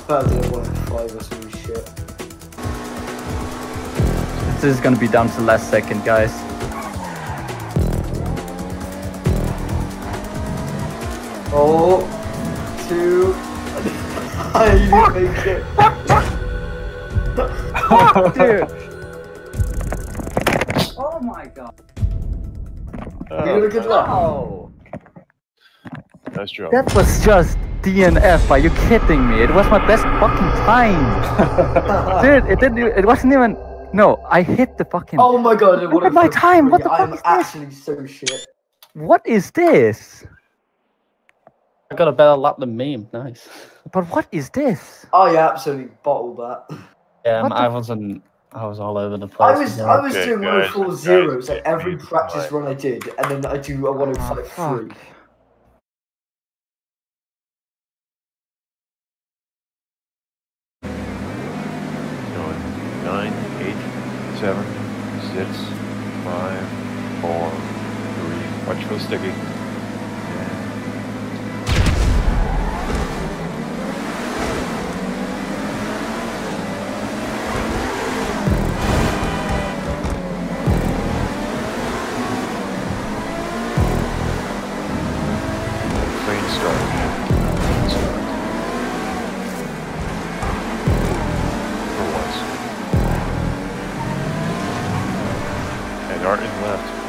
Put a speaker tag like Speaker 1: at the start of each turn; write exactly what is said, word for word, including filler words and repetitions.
Speaker 1: Better than one F five or some shit.
Speaker 2: This is gonna be down to the last second, guys.
Speaker 1: Oh, two. I make it.
Speaker 2: Fuck, dude. Oh my god.
Speaker 1: You did a good luck.
Speaker 2: Oh.
Speaker 3: Nice job.
Speaker 2: That was just D N F. Are you kidding me? It was my best fucking time. Dude, it didn't. It wasn't even. No, I hit the fucking.
Speaker 1: Oh my god!
Speaker 2: Look at my time. What the fuck
Speaker 1: I'm
Speaker 2: is this?
Speaker 1: actually so shit.
Speaker 2: What is this?
Speaker 4: I got a better lap than me. Nice.
Speaker 2: But what is this?
Speaker 1: Oh yeah, absolutely bottled that.
Speaker 4: Yeah,
Speaker 2: What
Speaker 4: I
Speaker 2: the-
Speaker 4: wasn't. I was all over the place.
Speaker 1: I was
Speaker 4: as
Speaker 1: I
Speaker 4: well.
Speaker 1: was
Speaker 3: Okay,
Speaker 1: doing
Speaker 3: guys,
Speaker 1: one oh four
Speaker 3: guys,
Speaker 1: zeros like
Speaker 3: get
Speaker 1: every
Speaker 3: me
Speaker 1: practice
Speaker 3: my-
Speaker 1: run I did, and then I do a one oh five
Speaker 2: Oh,
Speaker 1: three.
Speaker 2: fuck.
Speaker 3: Going nine, eight, seven, six, five, four, three. Watch for the sticky. Clean start. Clean start. For once. And Art in left.